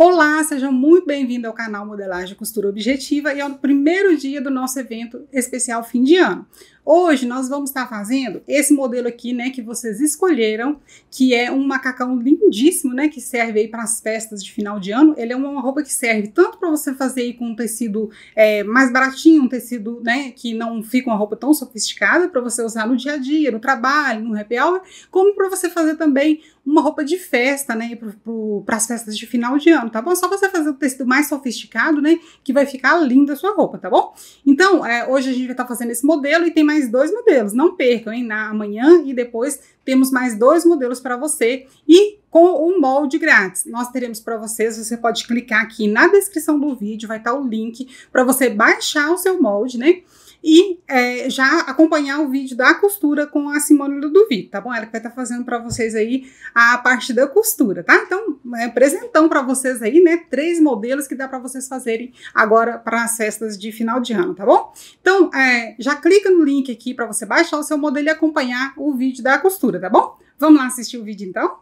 Olá, seja muito bem-vindo ao canal Modelagem e Costura Objetiva e é o primeiro dia do nosso evento especial fim de ano. Hoje nós vamos estar fazendo esse modelo aqui, né, que vocês escolheram, que é um macacão lindíssimo, né, que serve aí para as festas de final de ano. Ele é uma roupa que serve tanto para você fazer aí com um tecido mais baratinho, um tecido, né, que não fica uma roupa tão sofisticada, para você usar no dia a dia, no trabalho, no happy hour, como para você fazer também uma roupa de festa, né, para as festas de final de ano, tá bom? Só você fazer o tecido mais sofisticado, né, que vai ficar linda a sua roupa, tá bom? Então, hoje a gente vai estar fazendo esse modelo e tem mais dois modelos, não percam, hein? Amanhã e depois temos mais dois modelos para você e com um molde grátis. Nós teremos para vocês, você pode clicar aqui na descrição do vídeo, vai estar o link para você baixar o seu molde, né? E já acompanhar o vídeo da costura com a Simone Ludovico, tá bom? Ela que vai estar fazendo para vocês aí a parte da costura, tá? Então, presentão para vocês aí, né? 3 modelos que dá para vocês fazerem agora para as festas de final de ano, tá bom? Então, já clica no link aqui para você baixar o seu modelo e acompanhar o vídeo da costura, tá bom? Vamos lá assistir o vídeo então?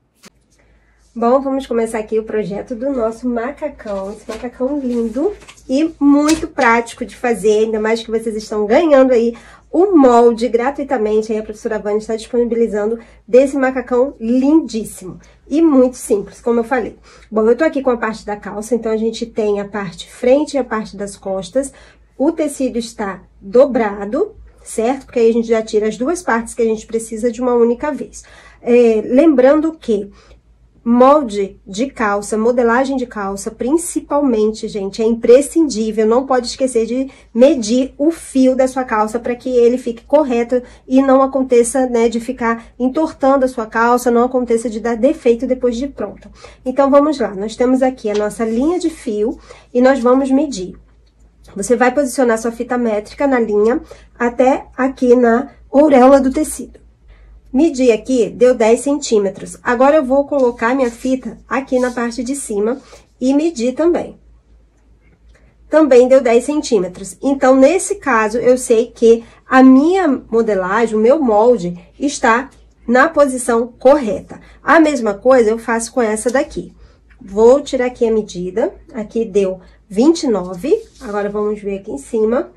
Bom, vamos começar aqui o projeto do nosso macacão. Esse macacão lindo e muito prático de fazer, ainda mais que vocês estão ganhando aí o molde gratuitamente. Aí a professora Vânia está disponibilizando desse macacão lindíssimo e muito simples, como eu falei. Bom, eu tô aqui com a parte da calça, então a gente tem a parte frente e a parte das costas. O tecido está dobrado, certo? Porque aí a gente já tira as duas partes que a gente precisa de uma única vez. Lembrando que molde de calça, modelagem de calça, principalmente, gente, é imprescindível, não pode esquecer de medir o fio da sua calça para que ele fique correto e não aconteça, né, de ficar entortando a sua calça, não aconteça de dar defeito depois de pronta. Então, vamos lá, nós temos aqui a nossa linha de fio e nós vamos medir. Você vai posicionar sua fita métrica na linha até aqui na auréola do tecido. Medi aqui, deu 10 centímetros. Agora, eu vou colocar minha fita aqui na parte de cima e medir também. Também deu 10 centímetros. Então, nesse caso, eu sei que a minha modelagem, o meu molde, está na posição correta. A mesma coisa eu faço com essa daqui. Vou tirar aqui a medida. Aqui deu 29. Agora, vamos ver aqui em cima.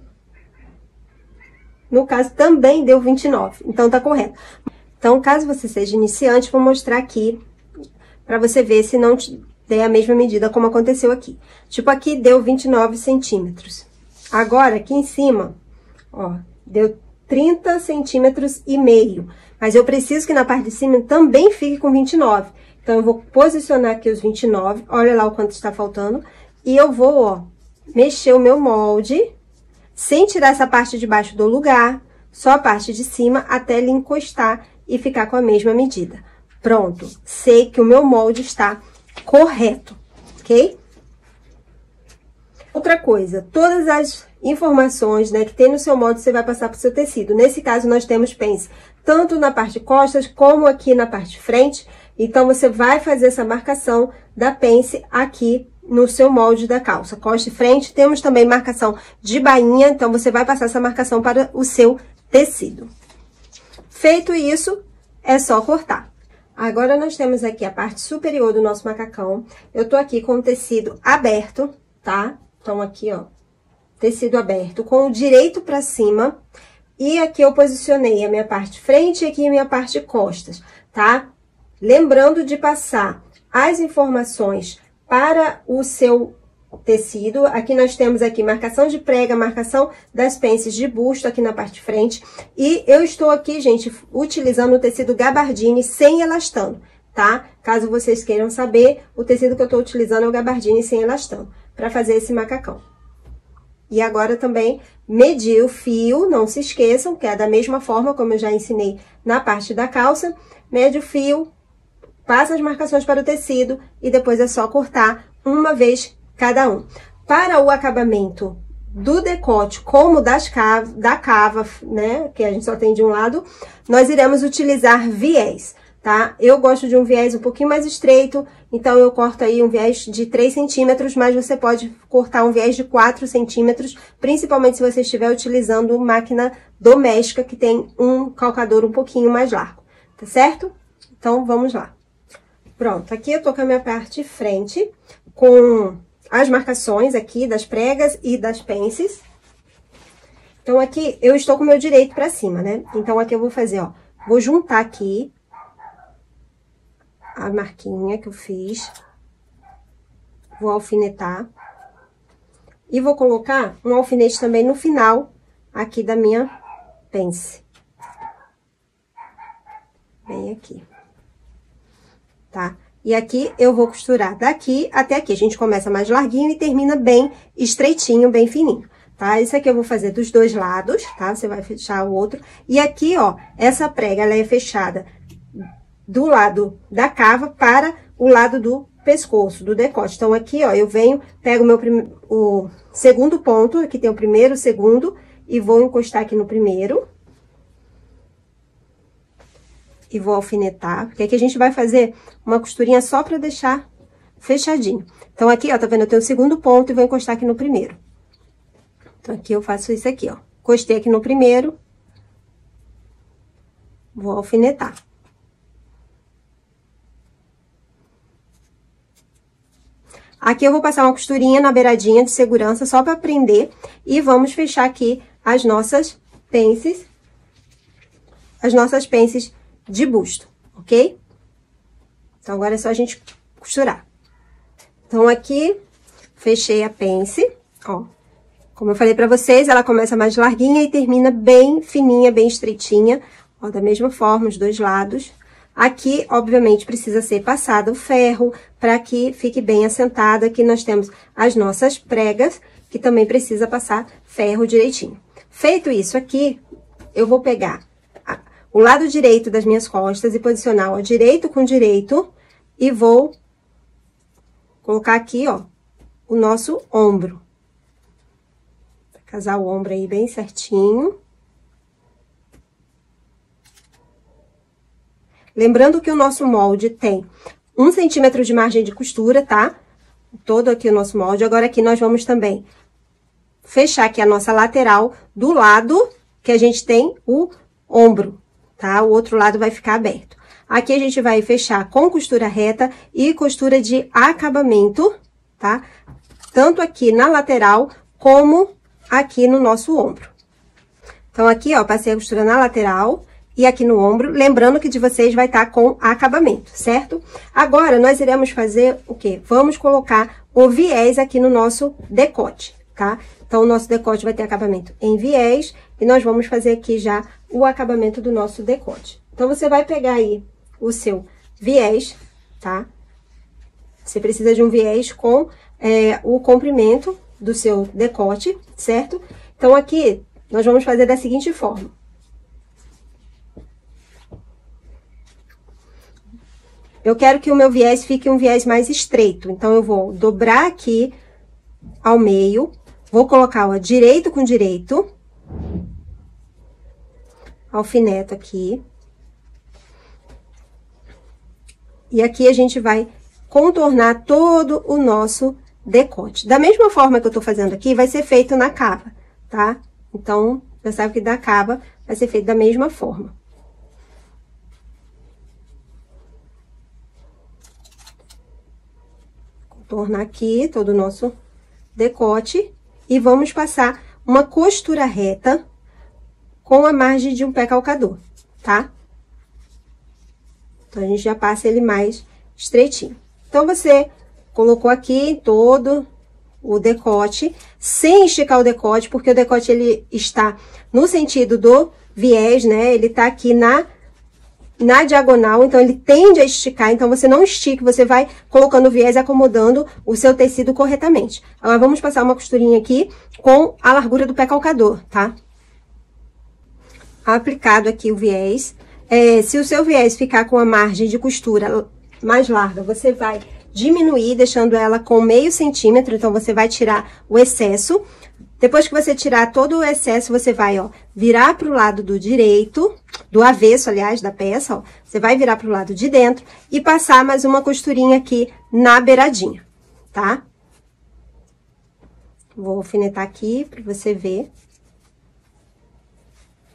No caso, também deu 29, então tá correto. Então, caso você seja iniciante, vou mostrar aqui pra você ver se não der a mesma medida como aconteceu aqui. Tipo, aqui deu 29 centímetros. Agora, aqui em cima, ó, deu 30 centímetros e meio. Mas eu preciso que na parte de cima também fique com 29. Então, eu vou posicionar aqui os 29, olha lá o quanto está faltando. E eu vou, ó, mexer o meu molde, sem tirar essa parte de baixo do lugar, só a parte de cima até ele encostar e ficar com a mesma medida. Pronto, sei que o meu molde está correto, ok? Outra coisa, todas as informações, né, que tem no seu molde, você vai passar para o seu tecido. Nesse caso, nós temos pence tanto na parte de costas como aqui na parte de frente. Então, você vai fazer essa marcação da pence aqui no seu molde da calça, costa e frente. Temos também marcação de bainha, então você vai passar essa marcação para o seu tecido. Feito isso, é só cortar. Agora, nós temos aqui a parte superior do nosso macacão. Eu tô aqui com o tecido aberto, tá? Então, aqui, ó, tecido aberto, com o direito para cima. E aqui eu posicionei a minha parte frente e aqui a minha parte costas, tá? Lembrando de passar as informações para o seu tecido. Aqui nós temos aqui marcação de prega, marcação das pences de busto aqui na parte de frente. E eu estou aqui, gente, utilizando o tecido gabardine sem elastano, tá? Caso vocês queiram saber, o tecido que eu estou utilizando é o gabardine sem elastano, para fazer esse macacão. E agora também medir o fio, não se esqueçam, que é da mesma forma como eu já ensinei na parte da calça. Mede o fio, passa as marcações para o tecido e depois é só cortar uma vez cada um. Para o acabamento do decote, como da cava, né, que a gente só tem de um lado, nós iremos utilizar viés, tá? Eu gosto de um viés um pouquinho mais estreito, então eu corto aí um viés de 3 centímetros, mas você pode cortar um viés de 4 centímetros, principalmente se você estiver utilizando máquina doméstica, que tem um calcador um pouquinho mais largo, tá certo? Então, vamos lá. Pronto, aqui eu tô com a minha parte frente, com as marcações aqui das pregas e das pences. Então, aqui eu estou com o meu direito pra cima, né? Então, aqui eu vou fazer, ó, vou juntar aqui a marquinha que eu fiz, vou alfinetar e vou colocar um alfinete também no final aqui da minha pence. Bem aqui. Tá? E aqui eu vou costurar daqui até aqui. A gente começa mais larguinho e termina bem estreitinho, bem fininho, tá? Isso aqui eu vou fazer dos dois lados, tá? Você vai fechar o outro. E aqui, ó, essa prega, ela é fechada do lado da cava para o lado do pescoço, do decote. Então, aqui, ó, eu venho, pego o segundo ponto, aqui tem o primeiro, o segundo, e vou encostar aqui no primeiro. E vou alfinetar, porque aqui a gente vai fazer uma costurinha só pra deixar fechadinho. Então, aqui, ó, tá vendo? Eu tenho o segundo ponto e vou encostar aqui no primeiro. Então, aqui eu faço isso aqui, ó. Encostei aqui no primeiro. Vou alfinetar. Aqui eu vou passar uma costurinha na beiradinha de segurança, só pra prender. E vamos fechar aqui as nossas pences. As nossas pences de busto, ok? Então, agora é só a gente costurar. Então, aqui, fechei a pence, ó. Como eu falei pra vocês, ela começa mais larguinha e termina bem fininha, bem estreitinha, ó, da mesma forma, os dois lados. Aqui, obviamente, precisa ser passado o ferro para que fique bem assentada. Aqui nós temos as nossas pregas, que também precisa passar ferro direitinho. Feito isso aqui, eu vou pegar o lado direito das minhas costas e posicionar, ó, direito com direito, e vou colocar aqui, ó, o nosso ombro. Pra casar o ombro aí bem certinho. Lembrando que o nosso molde tem 1 centímetro de margem de costura, tá? Todo aqui o nosso molde. Agora, aqui nós vamos também fechar aqui a nossa lateral do lado que a gente tem o ombro. Tá? O outro lado vai ficar aberto. Aqui a gente vai fechar com costura reta e costura de acabamento, tá? Tanto aqui na lateral, como aqui no nosso ombro. Então, aqui, ó, passei a costura na lateral e aqui no ombro. Lembrando que de vocês vai estar com acabamento, certo? Agora, nós iremos fazer o quê? Vamos colocar o viés aqui no nosso decote, tá? Então, o nosso decote vai ter acabamento em viés e nós vamos fazer aqui já o acabamento do nosso decote. Então, você vai pegar aí o seu viés, tá? Você precisa de um viés com o comprimento do seu decote, certo? Então, aqui, nós vamos fazer da seguinte forma. Eu quero que o meu viés fique um viés mais estreito. Então, eu vou dobrar aqui ao meio, vou colocar, ó, direito com direito. Alfineto aqui. E aqui a gente vai contornar todo o nosso decote. Da mesma forma que eu tô fazendo aqui, vai ser feito na cava, tá? Então, já sabe que da cava vai ser feito da mesma forma. Contornar aqui todo o nosso decote e vamos passar uma costura reta com a margem de um pé calcador, tá? Então, a gente já passa ele mais estreitinho. Então, você colocou aqui todo o decote, sem esticar o decote, porque o decote, ele está no sentido do viés, né? Ele tá aqui na diagonal, então, ele tende a esticar. Então, você não estique, você vai colocando o viés e acomodando o seu tecido corretamente. Agora, vamos passar uma costurinha aqui com a largura do pé calcador, tá? Aplicado aqui o viés. Se o seu viés ficar com a margem de costura mais larga, você vai diminuir, deixando ela com meio centímetro. Então, você vai tirar o excesso. Depois que você tirar todo o excesso, você vai, ó, virar pro lado do direito, do avesso, aliás, da peça, ó. Você vai virar pro lado de dentro e passar mais uma costurinha aqui na beiradinha, tá? Vou alfinetar aqui pra você ver.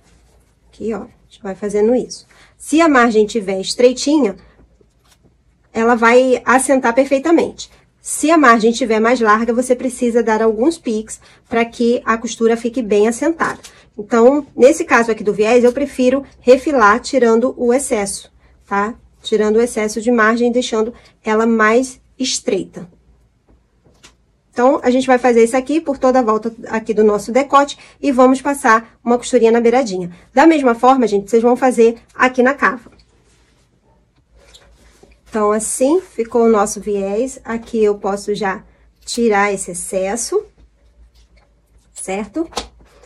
Aqui, ó, a gente vai fazendo isso. Se a margem tiver estreitinha, ela vai assentar perfeitamente. Se a margem estiver mais larga, você precisa dar alguns piques para que a costura fique bem assentada. Então, nesse caso aqui do viés, eu prefiro refilar tirando o excesso, tá? Tirando o excesso de margem, deixando ela mais estreita. Então, a gente vai fazer isso aqui por toda a volta aqui do nosso decote e vamos passar uma costurinha na beiradinha. Da mesma forma, gente, vocês vão fazer aqui na cava. Então, assim ficou o nosso viés. Aqui eu posso já tirar esse excesso, certo?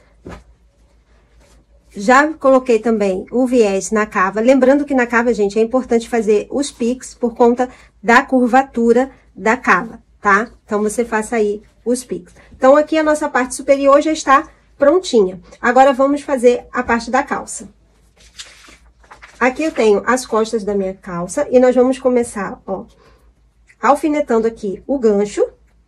Já coloquei também o viés na cava. Lembrando que na cava, gente, é importante fazer os piques por conta da curvatura da cava, tá? Então, você faça aí os piques. Então, aqui a nossa parte superior já está prontinha. Agora, vamos fazer a parte da calça. Aqui eu tenho as costas da minha calça e nós vamos começar, ó, alfinetando aqui o gancho.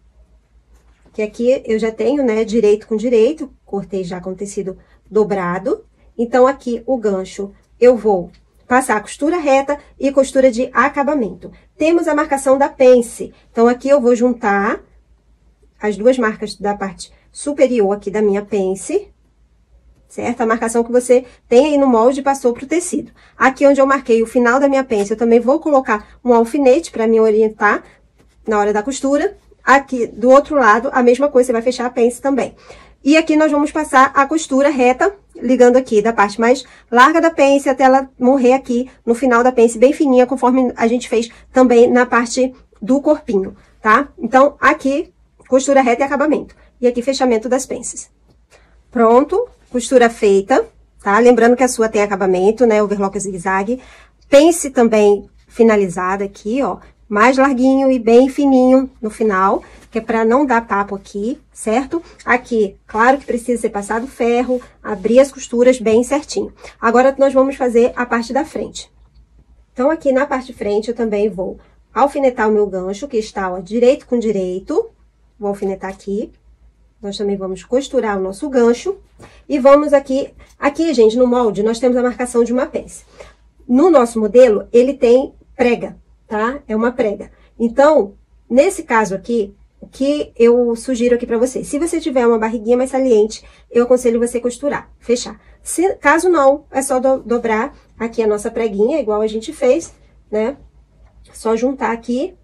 Que aqui eu já tenho, né, direito com direito, cortei já com tecido dobrado. Então, aqui o gancho eu vou passar a costura reta e costura de acabamento. Temos a marcação da pence. Então, aqui eu vou juntar as duas marcas da parte superior aqui da minha pence, certo? A marcação que você tem aí no molde passou pro tecido. Aqui onde eu marquei o final da minha pence, eu também vou colocar um alfinete para me orientar na hora da costura. Aqui do outro lado, a mesma coisa, você vai fechar a pence também. E aqui nós vamos passar a costura reta, ligando aqui da parte mais larga da pence até ela morrer aqui no final da pence, bem fininha, conforme a gente fez também na parte do corpinho, tá? Então, aqui, costura reta e acabamento. E aqui, fechamento das pences. Pronto, costura feita, tá? Lembrando que a sua tem acabamento, né? Overlock zigue-zague. Pence também finalizada aqui, ó. Mais larguinho e bem fininho no final, que é pra não dar papo aqui, certo? Aqui, claro que precisa ser passado ferro, abrir as costuras bem certinho. Agora, nós vamos fazer a parte da frente. Então, aqui na parte de frente, eu também vou alfinetar o meu gancho, que está, ó, direito com direito. Vou alfinetar aqui. Nós também vamos costurar o nosso gancho. E vamos aqui... Aqui, gente, no molde, nós temos a marcação de uma pence. No nosso modelo, ele tem prega, tá? É uma prega. Então, nesse caso aqui, o que eu sugiro aqui pra você? Se você tiver uma barriguinha mais saliente, eu aconselho você costurar, fechar. Caso não, é só dobrar aqui a nossa preguinha, igual a gente fez, né? Só juntar aqui.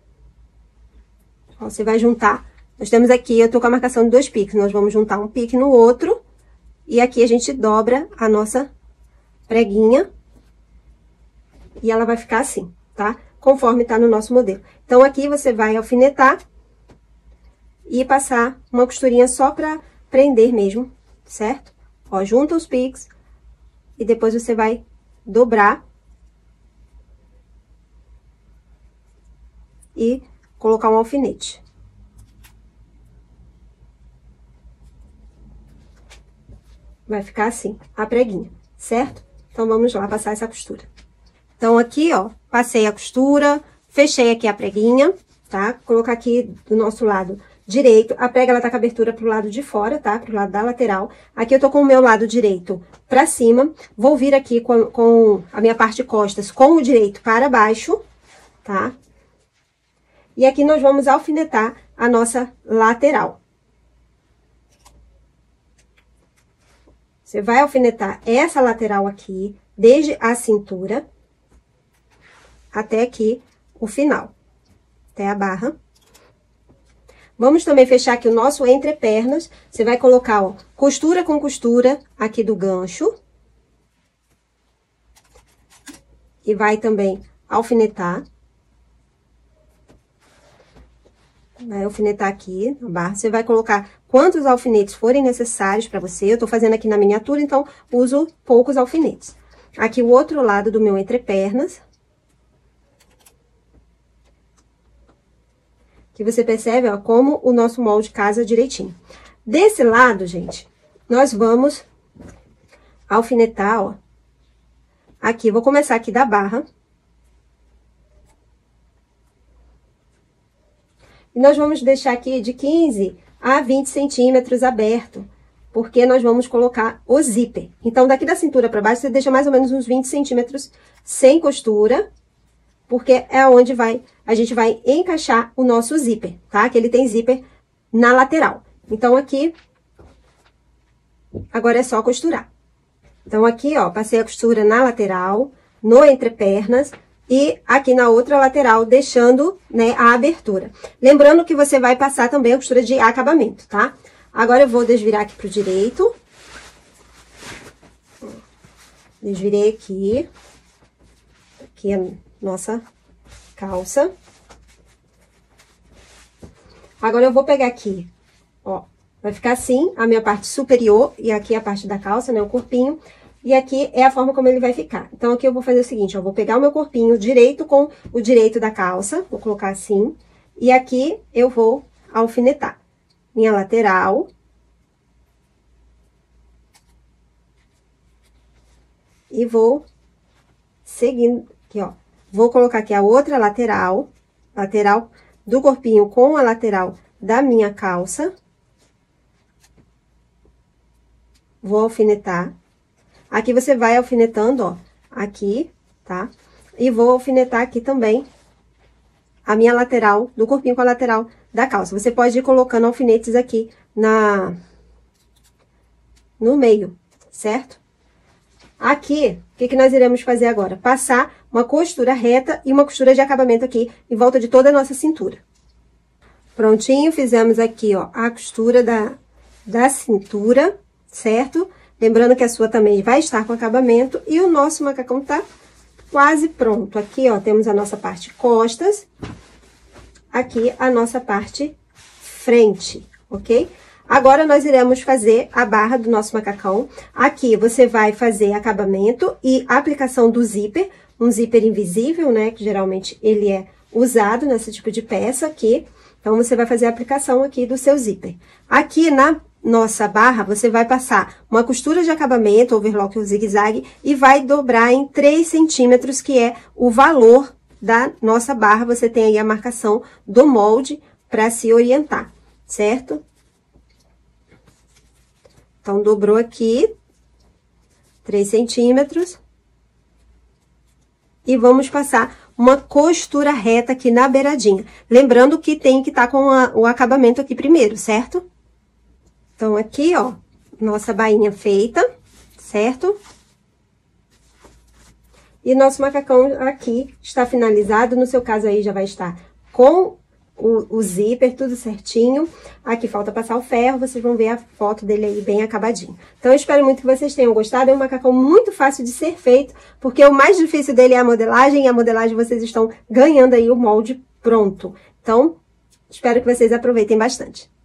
Ó, você vai juntar. Nós temos aqui, eu tô com a marcação de 2 piques. Nós vamos juntar um pique no outro. E aqui a gente dobra a nossa preguinha. E ela vai ficar assim, tá? Conforme tá no nosso modelo. Então, aqui você vai alfinetar e passar uma costurinha só pra prender mesmo, certo? Ó, junta os piques e depois você vai dobrar e colocar um alfinete. Vai ficar assim, a preguinha, certo? Então, vamos lá passar essa costura. Então, aqui, ó, passei a costura, fechei aqui a preguinha, tá? Colocar aqui do nosso lado direito. A prega, ela tá com a abertura pro lado de fora, tá? Pro lado da lateral. Aqui eu tô com o meu lado direito pra cima. Vou vir aqui com a minha parte de costas com o direito para baixo, tá? E aqui nós vamos alfinetar a nossa lateral. Você vai alfinetar essa lateral aqui, desde a cintura até aqui o final, até a barra. Vamos também fechar aqui o nosso entrepernas. Você vai colocar, ó, costura com costura aqui do gancho. E vai também alfinetar. Vai alfinetar aqui na barra. Você vai colocar quantos alfinetes forem necessários para você. Eu tô fazendo aqui na miniatura, então uso poucos alfinetes. Aqui o outro lado do meu entrepernas. Que você percebe, ó, como o nosso molde casa direitinho. Desse lado, gente, nós vamos alfinetar, ó. Aqui, vou começar aqui da barra. E nós vamos deixar aqui de 15 a 20 centímetros aberto, porque nós vamos colocar o zíper. Então, daqui da cintura para baixo, você deixa mais ou menos uns 20 centímetros sem costura, porque é onde a gente vai encaixar o nosso zíper, tá? Que ele tem zíper na lateral. Então, aqui, agora é só costurar. Então, aqui, ó, passei a costura na lateral, no entrepernas e aqui na outra lateral, deixando, né, a abertura. Lembrando que você vai passar também a costura de acabamento, tá? Agora, eu vou desvirar aqui pro direito. Desvirei aqui. Aqui a nossa calça. Agora, eu vou pegar aqui, ó, vai ficar assim a minha parte superior e aqui a parte da calça, né, o corpinho. E aqui é a forma como ele vai ficar. Então, aqui eu vou fazer o seguinte, ó, vou pegar o meu corpinho direito com o direito da calça, vou colocar assim. E aqui eu vou alfinetar minha lateral. E vou seguindo aqui, ó. Vou colocar aqui a outra lateral do corpinho com a lateral da minha calça. Vou alfinetar. Aqui você vai alfinetando, ó, aqui, tá? E vou alfinetar aqui também a minha lateral, do corpinho com a lateral da calça. Você pode ir colocando alfinetes aqui no meio, certo? Aqui, o que nós iremos fazer agora? Passar uma costura reta e uma costura de acabamento aqui em volta de toda a nossa cintura. Prontinho, fizemos aqui, ó, a costura da cintura, certo? Lembrando que a sua também vai estar com acabamento e o nosso macacão tá quase pronto. Aqui, ó, temos a nossa parte costas, aqui a nossa parte frente, ok? Agora, nós iremos fazer a barra do nosso macacão. Aqui, você vai fazer acabamento e aplicação do zíper, um zíper invisível, né? Que geralmente ele é usado nesse tipo de peça aqui. Então, você vai fazer a aplicação aqui do seu zíper. Aqui, na nossa barra, você vai passar uma costura de acabamento, overlock ou zigue-zague, e vai dobrar em 3 centímetros, que é o valor da nossa barra. Você tem aí a marcação do molde para se orientar, certo? Então, dobrou aqui 3 centímetros. E vamos passar uma costura reta aqui na beiradinha. Lembrando que tem que estar com o acabamento aqui primeiro, certo? Então, aqui, ó, nossa bainha feita, certo? E nosso macacão aqui está finalizado. No seu caso aí, já vai estar com o zíper, tudo certinho. Aqui falta passar o ferro, vocês vão ver a foto dele aí bem acabadinho. Então, eu espero muito que vocês tenham gostado. É um macacão muito fácil de ser feito, porque o mais difícil dele é a modelagem, e a modelagem vocês estão ganhando aí o molde pronto. Então, espero que vocês aproveitem bastante.